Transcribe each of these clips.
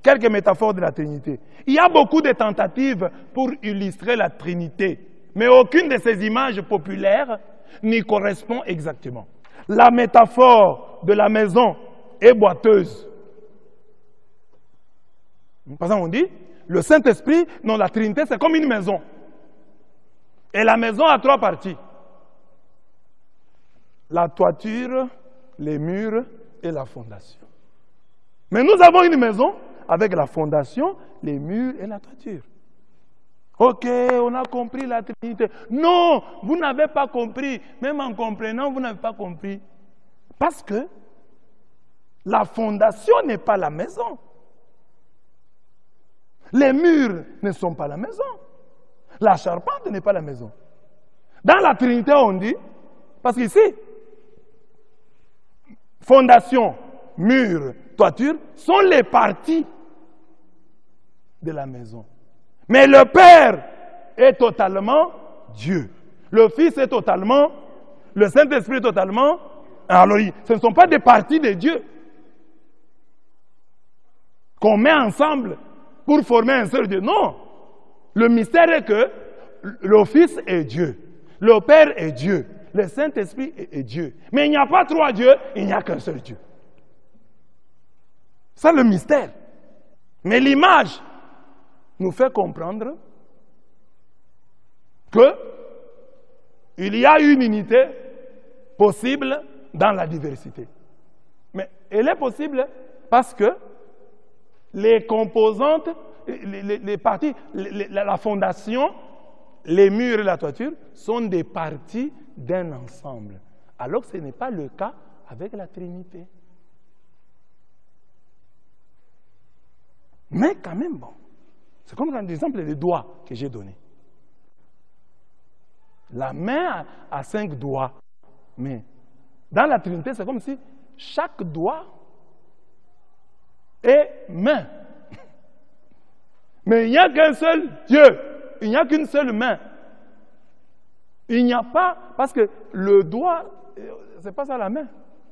quelques métaphores de la Trinité. Il y a beaucoup de tentatives pour illustrer la Trinité, mais aucune de ces images populaires n'y correspond exactement. La métaphore de la maison est boiteuse. Par exemple, on dit, le Saint-Esprit, non, la Trinité, c'est comme une maison. Et la maison a 3 parties. La toiture, les murs et la fondation. Mais nous avons une maison avec la fondation, les murs et la toiture. Ok, on a compris la Trinité. Non, vous n'avez pas compris. Même en comprenant, vous n'avez pas compris. Parce que la fondation n'est pas la maison. Les murs ne sont pas la maison. La charpente n'est pas la maison. Dans la Trinité, on dit, parce qu'ici, fondation, mur, toiture sont les parties de la maison. Mais le Père est totalement Dieu. Le Fils est totalement, le Saint-Esprit est totalement. Alors, ce ne sont pas des parties de Dieu qu'on met ensemble pour former un seul Dieu. Non. Le mystère est que le Fils est Dieu. Le Père est Dieu. Le Saint-Esprit est Dieu. Mais il n'y a pas 3 dieux, il n'y a qu'un seul Dieu. C'est le mystère. Mais l'image nous fait comprendre qu'il y a une unité possible dans la diversité. Mais elle est possible parce que les composantes, les parties, la fondation, les murs et la toiture sont des parties d'un ensemble. Alors que ce n'est pas le cas avec la Trinité. Mais quand même, bon, c'est comme l'exemple des doigts que j'ai donné. La main a 5 doigts, mais dans la Trinité, c'est comme si chaque doigt est main. Mais il n'y a qu'un seul Dieu, il n'y a qu'une seule main. Il n'y a pas, parce que le doigt, c'est pas ça la main.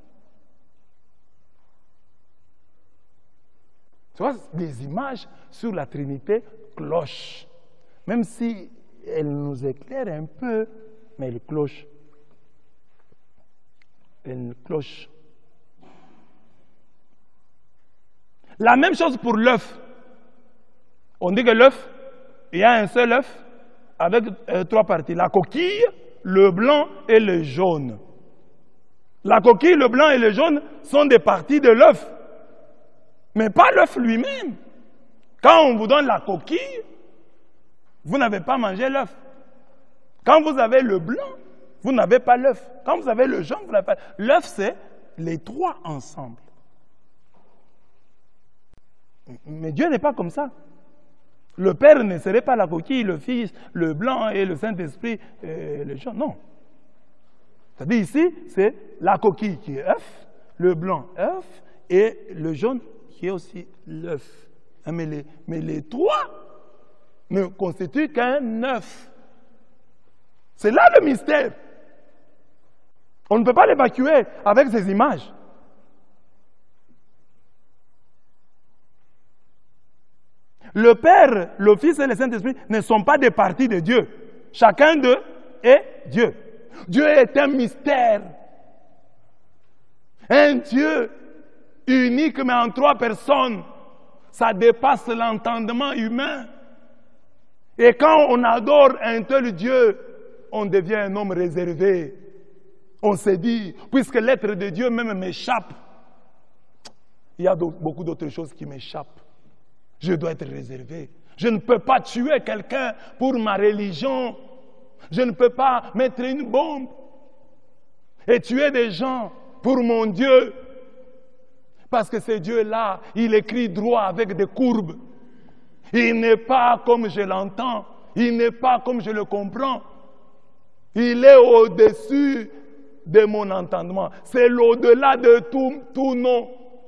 Tu vois, des images sur la Trinité clochent. Même si elles nous éclairent un peu, mais elles clochent. Elles clochent. La même chose pour l'œuf. On dit que l'œuf, il y a un seul œuf avec 3 parties. La coquille, le blanc et le jaune. La coquille, le blanc et le jaune sont des parties de l'œuf. Mais pas l'œuf lui-même. Quand on vous donne la coquille, vous n'avez pas mangé l'œuf. Quand vous avez le blanc, vous n'avez pas l'œuf. Quand vous avez le jaune, vous n'avez pas. L'œuf, c'est les 3 ensemble. Mais Dieu n'est pas comme ça. Le Père ne serait pas la coquille, le Fils, le blanc et le Saint-Esprit, le jaune. Non. C'est-à-dire ici, c'est la coquille qui est œuf, le blanc œuf et le jaune qui est aussi l'œuf. Mais les 3 ne constituent qu'un œuf. C'est là le mystère. On ne peut pas l'évacuer avec ces images. Le Père, le Fils et le Saint-Esprit ne sont pas des parties de Dieu. Chacun d'eux est Dieu. Dieu est un mystère. Un Dieu unique mais en 3 personnes. Ça dépasse l'entendement humain. Et quand on adore un tel Dieu, on devient un homme réservé. On se dit, puisque l'être de Dieu même m'échappe, il y a beaucoup d'autres choses qui m'échappent. Je dois être réservé. Je ne peux pas tuer quelqu'un pour ma religion. Je ne peux pas mettre une bombe et tuer des gens pour mon Dieu. Parce que ce Dieu-là, il écrit droit avec des courbes. Il n'est pas comme je l'entends. Il n'est pas comme je le comprends. Il est au-dessus de mon entendement. C'est l'au-delà de tout nom.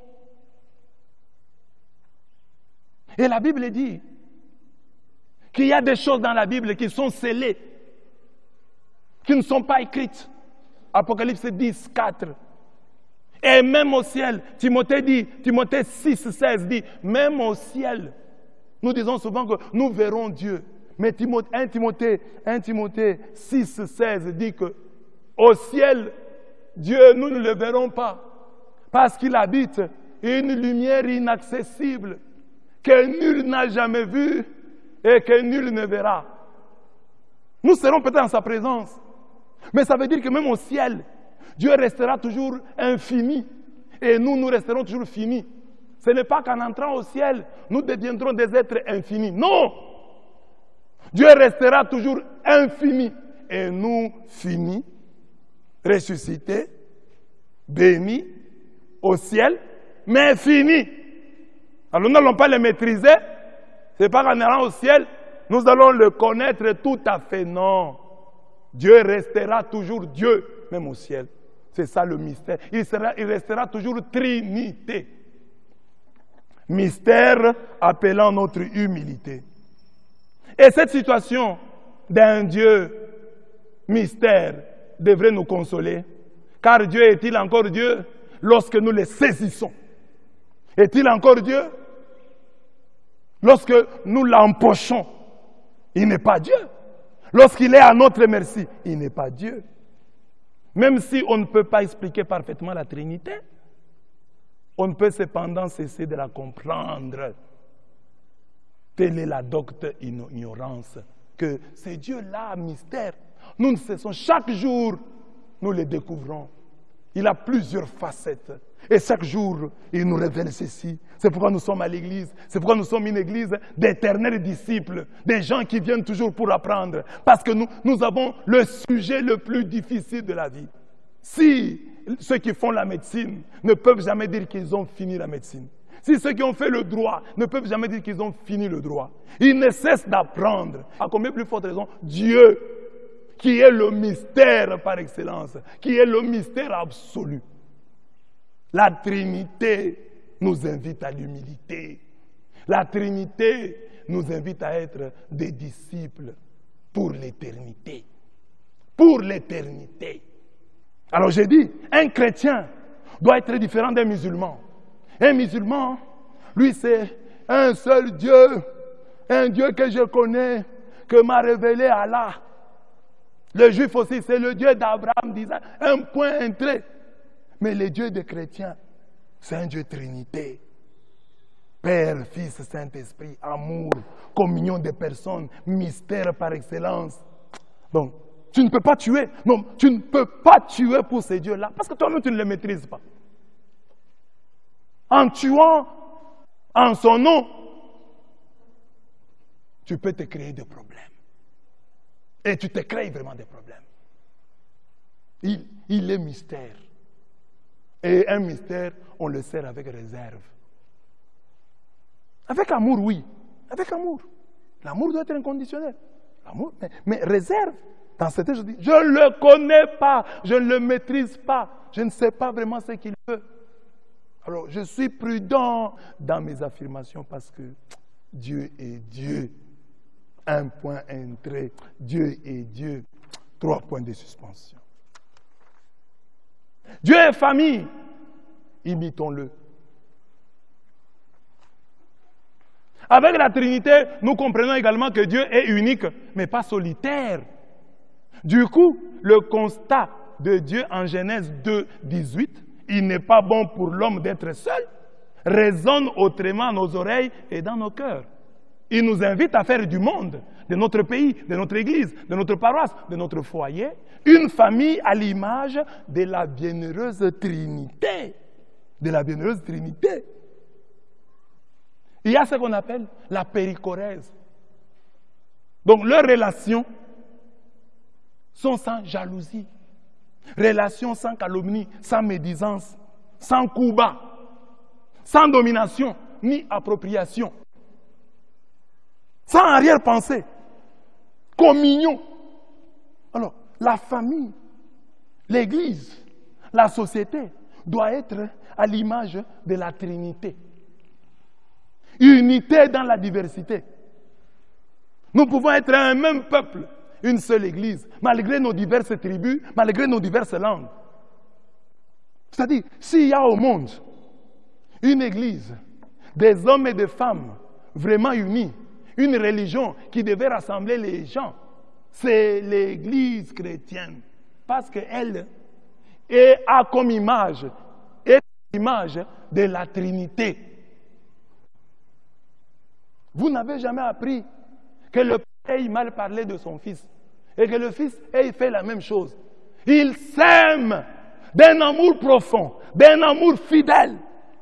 Et la Bible dit qu'il y a des choses dans la Bible qui sont scellées, qui ne sont pas écrites. Apocalypse 10, 4. Et même au ciel, Timothée 6, 16 dit, même au ciel, nous disons souvent que nous verrons Dieu. Mais 1 Timothée 6, 16 dit que au ciel, Dieu, nous ne le verrons pas. Parce qu'il habite une lumière inaccessible que nul n'a jamais vue et que nul ne verra. Nous serons peut-être en sa présence. Mais ça veut dire que même au ciel, Dieu restera toujours infini. Et nous resterons toujours finis. Ce n'est pas qu'en entrant au ciel, nous deviendrons des êtres infinis. Non! Dieu restera toujours infini. Et nous finis, ressuscités, bénis, au ciel, mais finis. Alors nous n'allons pas le maîtriser. Ce n'est pas qu'en allant au ciel, nous allons le connaître tout à fait. Non. Dieu restera toujours Dieu, même au ciel. C'est ça le mystère. Il restera toujours Trinité. Mystère appelant notre humilité. Et cette situation d'un Dieu mystère devrait nous consoler. Car Dieu est-il encore Dieu lorsque nous le saisissons? Est-il encore Dieu lorsque nous l'empochons? Il n'est pas Dieu. Lorsqu'il est à notre merci, il n'est pas Dieu. Même si on ne peut pas expliquer parfaitement la Trinité, on ne peut cependant cesser de la comprendre. Telle est la docte ignorance, que c'est Dieu-là, mystère. Nous ne cessons, chaque jour, nous le découvrons. Il a plusieurs facettes. Et chaque jour, il nous révèle ceci. C'est pourquoi nous sommes à l'église. C'est pourquoi nous sommes une église d'éternels disciples. Des gens qui viennent toujours pour apprendre. Parce que nous avons le sujet le plus difficile de la vie. Si ceux qui font la médecine ne peuvent jamais dire qu'ils ont fini la médecine. Si ceux qui ont fait le droit ne peuvent jamais dire qu'ils ont fini le droit. Ils ne cessent d'apprendre. À combien plus forte raison, Dieu, qui est le mystère par excellence, qui est le mystère absolu. La Trinité nous invite à l'humilité. La Trinité nous invite à être des disciples pour l'éternité. Pour l'éternité. Alors j'ai dit, un chrétien doit être différent d'un musulman. Un musulman, lui c'est un seul Dieu, un Dieu que je connais, que m'a révélé Allah. Le juif aussi, c'est le Dieu d'Abraham, d'Isaac, un point, un trait. Mais le Dieu des chrétiens, c'est un Dieu Trinité. Père, Fils, Saint-Esprit, amour, communion des personnes, mystère par excellence. Donc, tu ne peux pas tuer. Non, tu ne peux pas tuer pour ces dieux-là, parce que toi-même, tu ne les maîtrises pas. En tuant en son nom, tu peux te créer des problèmes. Et tu te crées vraiment des problèmes. Il est mystère. Et un mystère, on le sert avec réserve. Avec amour, oui. Avec amour. L'amour doit être inconditionnel. L'amour, mais réserve. Dans cette je dis, je ne le connais pas, je ne le maîtrise pas, je ne sais pas vraiment ce qu'il veut. Alors, je suis prudent dans mes affirmations parce que Dieu est Dieu. Un point, un trait. Dieu est Dieu. 3 points de suspension. Dieu est famille. Imitons-le. Avec la Trinité, nous comprenons également que Dieu est unique, mais pas solitaire. Du coup, le constat de Dieu en Genèse 2, 18, il n'est pas bon pour l'homme d'être seul, résonne autrement à nos oreilles et dans nos cœurs. Il nous invite à faire du monde, de notre pays, de notre église, de notre paroisse, de notre foyer, une famille à l'image de la bienheureuse Trinité. De la bienheureuse Trinité. Il y a ce qu'on appelle la péricorèse. Donc leurs relations sont sans jalousie. Relations sans calomnie, sans médisance, sans coup bas, sans domination, ni appropriation. Sans arrière-pensée. Communion. Alors, la famille, l'église, la société doit être à l'image de la Trinité. Unité dans la diversité. Nous pouvons être un même peuple, une seule église, malgré nos diverses tribus, malgré nos diverses langues. Vous C'est-à-dire, s'il y a au monde une église, des hommes et des femmes vraiment unis, une religion qui devait rassembler les gens, c'est l'église chrétienne. Parce qu'elle a comme image, l'image de la Trinité. Vous n'avez jamais appris que le Père ait mal parlé de son Fils et que le Fils ait fait la même chose. Il s'aime d'un amour profond, d'un amour fidèle.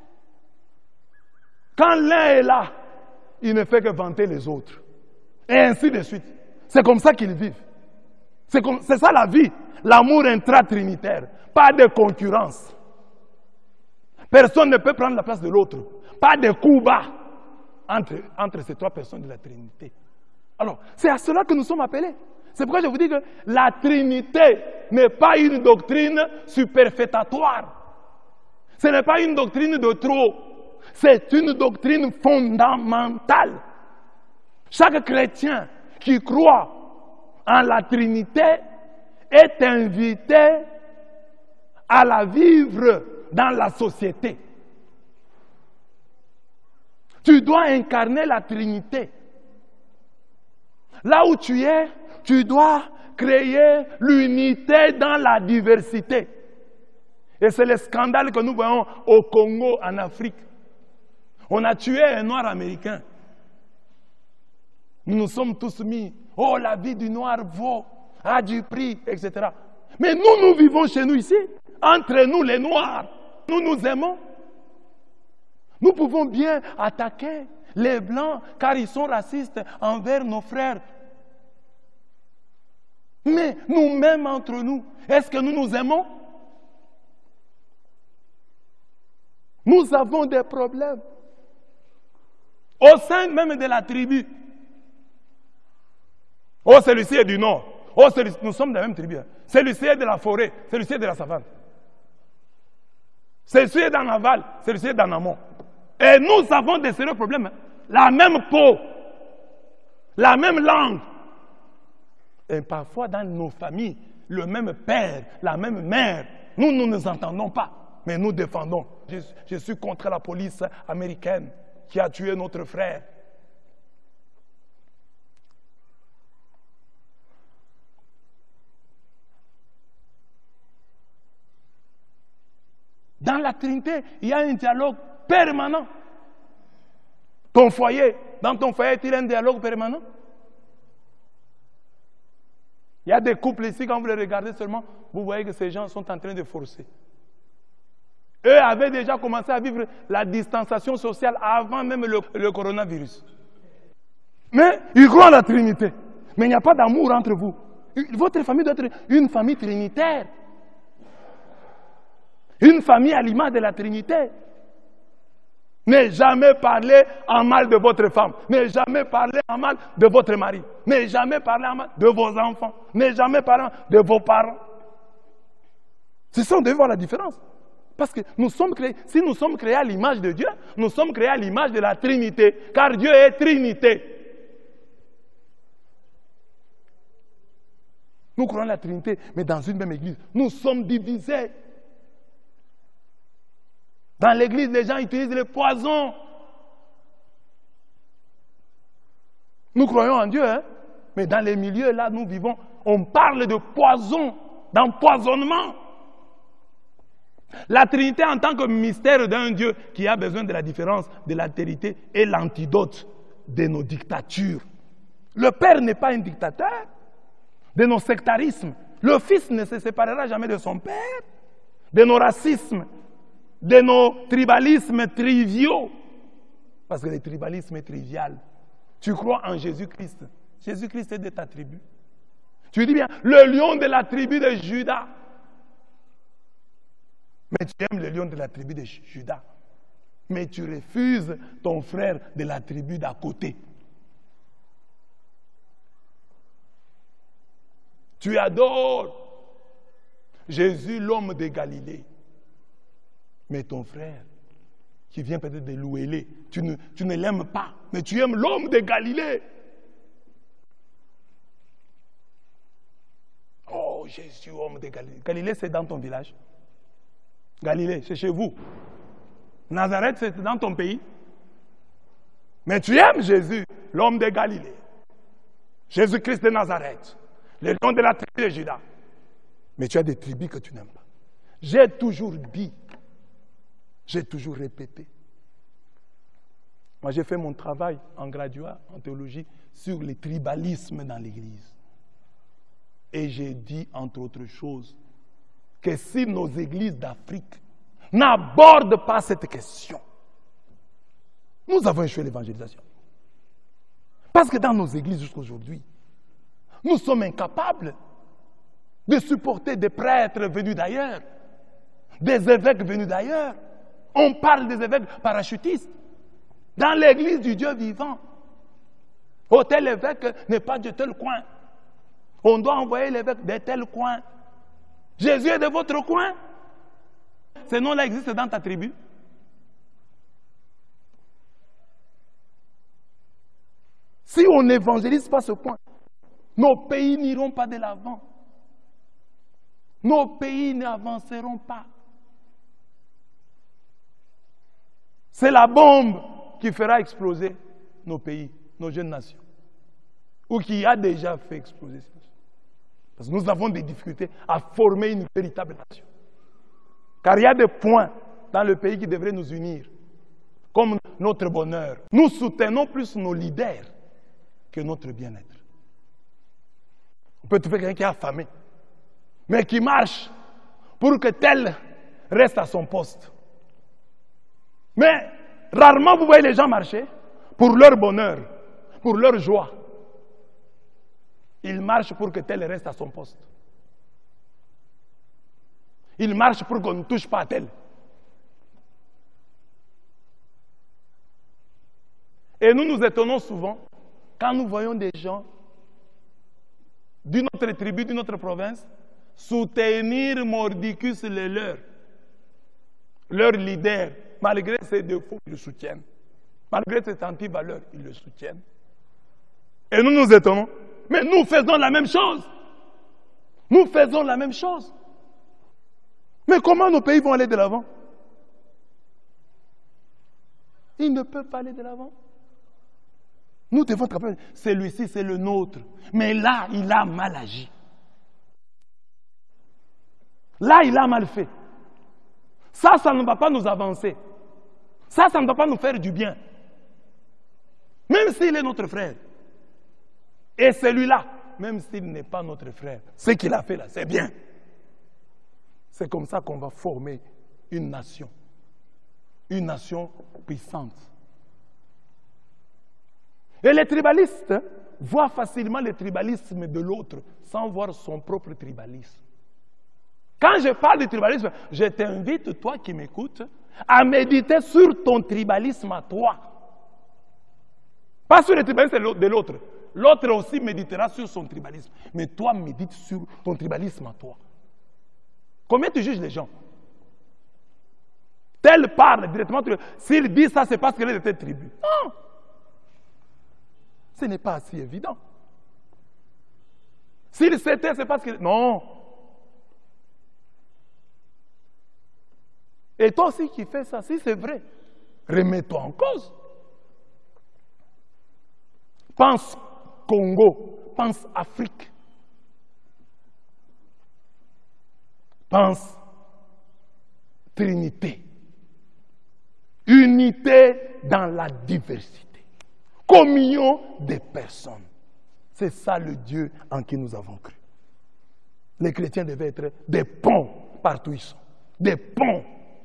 Quand l'un est là, il ne fait que vanter les autres. Et ainsi de suite. C'est comme ça qu'ils vivent. C'est ça la vie. L'amour intra-trinitaire. Pas de concurrence. Personne ne peut prendre la place de l'autre. Pas de coups bas entre ces trois personnes de la Trinité. Alors, c'est à cela que nous sommes appelés. C'est pourquoi je vous dis que la Trinité n'est pas une doctrine superfétatoire. Ce n'est pas une doctrine de trop. C'est une doctrine fondamentale. Chaque chrétien qui croit en la Trinité est invité à la vivre dans la société. Tu dois incarner la Trinité. Là où tu es, tu dois créer l'unité dans la diversité. Et c'est le scandale que nous voyons au Congo, en Afrique. On a tué un noir américain. Nous nous sommes tous mis, oh, la vie du noir vaut, a du prix, etc. Mais nous vivons chez nous ici, entre nous les noirs. Nous nous aimons. Nous pouvons bien attaquer les blancs car ils sont racistes envers nos frères. Mais nous-mêmes entre nous, est-ce que nous nous aimons? Nous avons des problèmes. Au sein même de la tribu. Oh, celui-ci est du nord. Oh, nous sommes de la même tribu. Celui-ci est de la forêt. Celui-ci est de la savane. Celui-ci est dans l'aval. Celui-ci est dans l'amont. Et nous avons des sérieux problèmes. La même peau. La même langue. Et parfois dans nos familles, le même père, la même mère. Nous ne nous entendons pas. Mais nous défendons. Je suis contre la police américaine qui a tué notre frère. Dans la Trinité, il y a un dialogue permanent. Ton foyer, dans ton foyer, il y a un dialogue permanent. Il y a des couples ici, quand vous les regardez seulement, vous voyez que ces gens sont en train de forcer. Eux avaient déjà commencé à vivre la distanciation sociale avant même le coronavirus. Mais ils croient en la Trinité. Mais il n'y a pas d'amour entre vous. Votre famille doit être une famille trinitaire. Une famille à l'image de la Trinité. Ne jamais parler en mal de votre femme. Ne jamais parler en mal de votre mari. Ne jamais parler en mal de vos enfants. Ne jamais parler de vos parents. C'est ça, on devait voir la différence. Parce que nous sommes créés, si nous sommes créés à l'image de Dieu, nous sommes créés à l'image de la Trinité. Car Dieu est Trinité. Nous croyons la Trinité, mais dans une même église. Nous sommes divisés. Dans l'église, les gens utilisent le poison. Nous croyons en Dieu, hein? Mais dans les milieux là, nous vivons, on parle de poison, d'empoisonnement. La Trinité en tant que mystère d'un Dieu qui a besoin de la différence, de l'altérité est l'antidote de nos dictatures. Le Père n'est pas un dictateur de nos sectarismes. Le Fils ne se séparera jamais de son Père, de nos racismes, de nos tribalismes triviaux. Parce que le tribalisme est trivial. Tu crois en Jésus-Christ. Jésus-Christ est de ta tribu. Tu dis bien, le lion de la tribu de Judas. Mais tu aimes le lion de la tribu de Judas. Mais tu refuses ton frère de la tribu d'à côté. Tu adores Jésus, l'homme de Galilée. Mais ton frère, qui vient peut-être de l'Ouélé, tu ne l'aimes pas, mais tu aimes l'homme de Galilée. Oh, Jésus, homme de Galilée. Galilée, c'est dans ton village. Galilée, c'est chez vous. Nazareth, c'est dans ton pays. Mais tu aimes Jésus, l'homme de Galilée. Jésus-Christ de Nazareth, le nom de la tribu de Juda. Mais tu as des tribus que tu n'aimes pas. J'ai toujours dit, j'ai toujours répété. Moi, j'ai fait mon travail en graduat, en théologie, sur le tribalisme dans l'Église. Et j'ai dit, entre autres choses, que si nos églises d'Afrique n'abordent pas cette question, nous avons échoué l'évangélisation. Parce que dans nos églises jusqu'à aujourd'hui, nous sommes incapables de supporter des prêtres venus d'ailleurs, des évêques venus d'ailleurs. On parle des évêques parachutistes. Dans l'église du Dieu vivant, oh, tel évêque n'est pas de tel coin. On doit envoyer l'évêque de tel coin. Jésus est de votre coin. Ce nom-là existe dans ta tribu. Si on n'évangélise pas ce point, nos pays n'iront pas de l'avant. Nos pays n'avanceront pas. C'est la bombe qui fera exploser nos pays, nos jeunes nations. Ou qui a déjà fait exploser ces nations. Parce que nous avons des difficultés à former une véritable nation. Car il y a des points dans le pays qui devraient nous unir. Comme notre bonheur. Nous soutenons plus nos leaders que notre bien-être. On peut trouver quelqu'un qui est affamé, mais qui marche pour que tel reste à son poste. Mais rarement vous voyez les gens marcher pour leur bonheur, pour leur joie. Ils marchent pour que tel reste à son poste. Ils marchent pour qu'on ne touche pas à tel. Et nous nous étonnons souvent quand nous voyons des gens d'une autre tribu, d'une autre province, soutenir Mordicus le leur leader. Malgré ses défauts, ils le soutiennent. Malgré ses antivaleurs, ils le soutiennent. Et nous nous étonnons. Mais nous faisons la même chose. Nous faisons la même chose. Mais comment nos pays vont aller de l'avant? Ils ne peuvent pas aller de l'avant. Nous devons te rappeler, celui-ci, c'est le nôtre. Mais là, il a mal agi. Là, il a mal fait. Ça ne va pas nous avancer. Ça ne va pas nous faire du bien. Même s'il est notre frère. Et celui-là, même s'il n'est pas notre frère, ce qu'il a fait là, c'est bien. C'est comme ça qu'on va former une nation. Une nation puissante. Et les tribalistes voient facilement le tribalisme de l'autre sans voir son propre tribalisme. Quand je parle de tribalisme, je t'invite, toi qui m'écoutes, à méditer sur ton tribalisme à toi. Pas sur le tribalisme de l'autre. L'autre aussi méditera sur son tribalisme. Mais toi, médite sur ton tribalisme à toi. Combien tu juges les gens? Tel parle directement. S'il dit ça, c'est parce qu'il est de telle tribu. Non! Ce n'est pas si évident. S'il s'était, c'est parce qu'il... Non! Et toi aussi qui fais ça, si c'est vrai, remets-toi en cause. Pense Congo, pense Afrique. Pense Trinité. Unité dans la diversité. Communion des personnes. C'est ça le Dieu en qui nous avons cru. Les chrétiens devaient être des ponts partout où ils sont. Des ponts.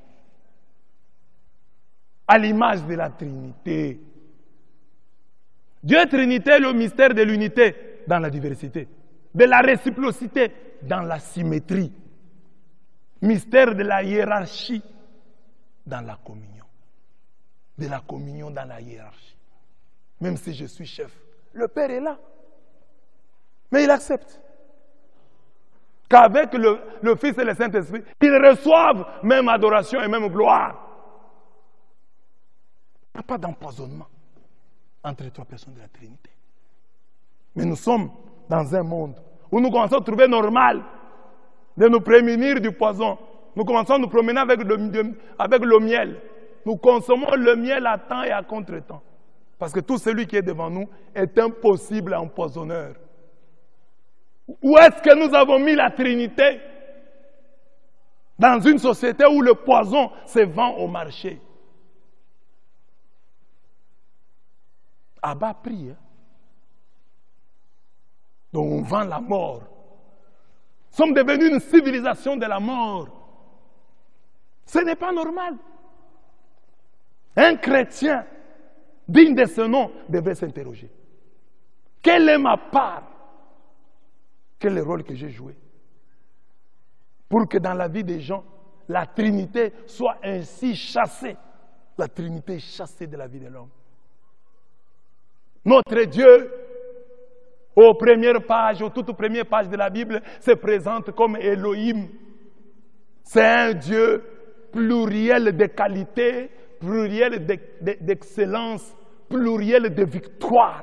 À l'image de la Trinité. Dieu Trinité, le mystère de l'unité dans la diversité. De la réciprocité dans la symétrie. Mystère de la hiérarchie dans la communion. De la communion dans la hiérarchie. Même si je suis chef, le Père est là. Mais il accepte. Qu'avec le Fils et le Saint-Esprit, ils reçoivent même adoration et même gloire. Il n'y a pas d'empoisonnement entre les trois personnes de la Trinité. Mais nous sommes dans un monde où nous commençons à trouver normal de nous prémunir du poison Nous commençons à nous promener avec le miel. Nous consommons le miel à temps et à contre-temps. Parce que tout celui qui est devant nous est un possible empoisonneur. Où est-ce que nous avons mis la Trinité? Dans une société où le poison se vend au marché. À bas prix. Hein? Donc on vend la mort. Nous sommes devenus une civilisation de la mort. Ce n'est pas normal. Un chrétien digne de ce nom devait s'interroger. Quelle est ma part? Quel est le rôle que j'ai joué? Pour que dans la vie des gens, la Trinité soit ainsi chassée. La Trinité est chassée de la vie de l'homme. Notre Dieu, aux premières pages, aux toutes premières pages de la Bible, se présente comme Elohim. C'est un Dieu pluriel de qualité, pluriel d'excellence, pluriel de victoire.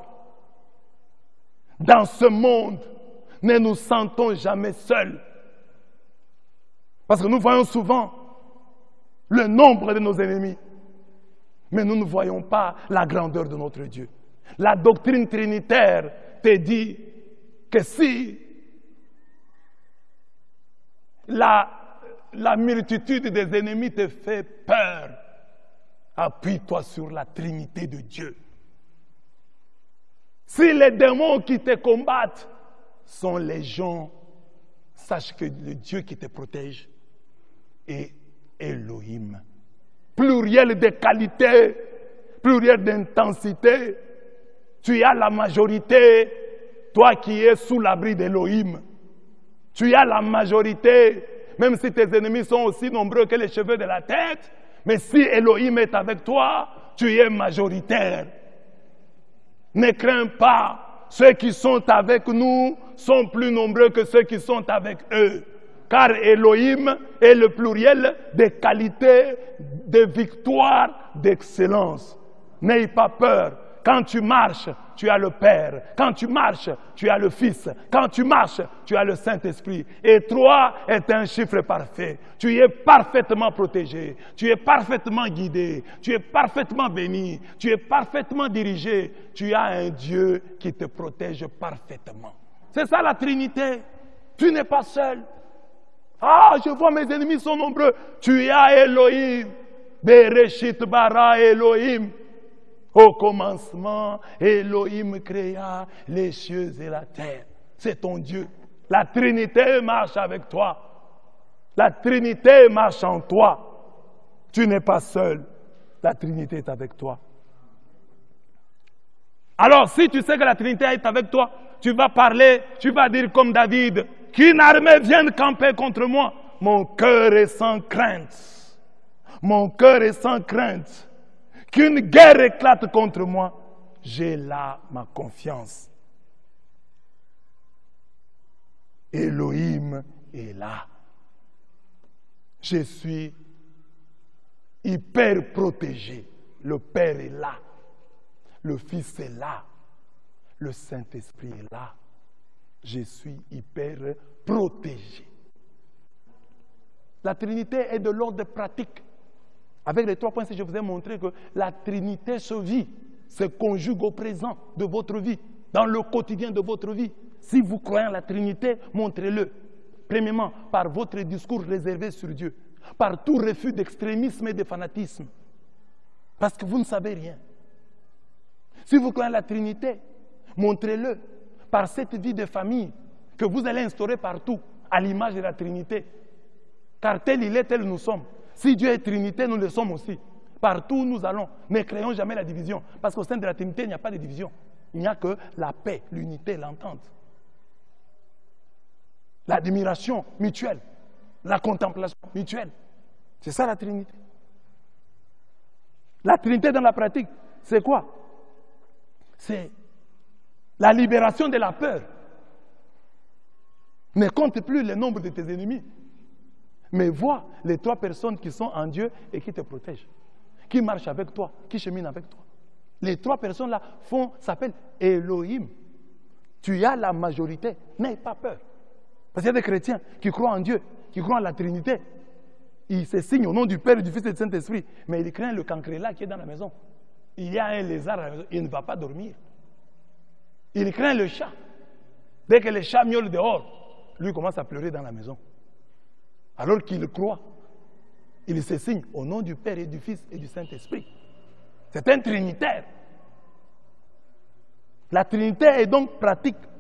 Dans ce monde, ne nous sentons jamais seuls. Parce que nous voyons souvent le nombre de nos ennemis, mais nous ne voyons pas la grandeur de notre Dieu. La doctrine trinitaire te dit que si la multitude des ennemis te fait peur, appuie-toi sur la Trinité de Dieu. Si les démons qui te combattent sont légions, sache que le Dieu qui te protège est Elohim. Pluriel de qualité, pluriel d'intensité. Tu as la majorité, toi qui es sous l'abri d'Elohim. Tu as la majorité, même si tes ennemis sont aussi nombreux que les cheveux de la tête, mais si Elohim est avec toi, tu es majoritaire. Ne crains pas, ceux qui sont avec nous sont plus nombreux que ceux qui sont avec eux. Car Elohim est le pluriel de qualité, de victoire, d'excellence. N'aie pas peur. Quand tu marches, tu as le Père. Quand tu marches, tu as le Fils. Quand tu marches, tu as le Saint-Esprit. Et 3 est un chiffre parfait. Tu es parfaitement protégé. Tu es parfaitement guidé. Tu es parfaitement béni. Tu es parfaitement dirigé. Tu as un Dieu qui te protège parfaitement. C'est ça la Trinité. Tu n'es pas seul. Ah, je vois mes ennemis sont nombreux. Tu as Elohim. Bereshit bara Elohim. Au commencement, Elohim créa les cieux et la terre. C'est ton Dieu. La Trinité marche avec toi. La Trinité marche en toi. Tu n'es pas seul. La Trinité est avec toi. Alors, si tu sais que la Trinité est avec toi, tu vas parler, tu vas dire comme David, qu'une armée vienne camper contre moi. Mon cœur est sans crainte. Mon cœur est sans crainte. Qu'une guerre éclate contre moi, j'ai là ma confiance. Elohim est là. Je suis hyper protégé. Le Père est là. Le Fils est là. Le Saint-Esprit est là. Je suis hyper protégé. La Trinité est de l'ordre pratique. Avec les 3 points, je vous ai montré que la Trinité se vit, se conjugue au présent de votre vie, dans le quotidien de votre vie. Si vous croyez en la Trinité, montrez-le. Premièrement, par votre discours réservé sur Dieu, par tout refus d'extrémisme et de fanatisme. Parce que vous ne savez rien. Si vous croyez en la Trinité, montrez-le par cette vie de famille que vous allez instaurer partout, à l'image de la Trinité. Car tel il est, tel nous sommes. Si Dieu est Trinité, nous le sommes aussi. Partout où nous allons, ne créons jamais la division. Parce qu'au sein de la Trinité, il n'y a pas de division. Il n'y a que la paix, l'unité, l'entente. L'admiration mutuelle. La contemplation mutuelle. C'est ça la Trinité. La Trinité dans la pratique, c'est quoi? C'est la libération de la peur. Ne compte plus le nombre de tes ennemis. Mais vois les 3 personnes qui sont en Dieu et qui te protègent, qui marchent avec toi, qui cheminent avec toi. Les 3 personnes-là s'appellent Elohim. Tu as la majorité, n'aie pas peur. Parce qu'il y a des chrétiens qui croient en Dieu, qui croient en la Trinité. Il se signe au nom du Père et du Fils et du Saint-Esprit. Mais il craint le cancrélat qui est dans la maison. Il y a un lézard à la maison, il ne va pas dormir. Il craint le chat. Dès que le chat miaule dehors, lui commence à pleurer dans la maison. Alors qu'il croit. Il se signe au nom du Père et du Fils et du Saint-Esprit. C'est un trinitaire. La Trinité est donc pratique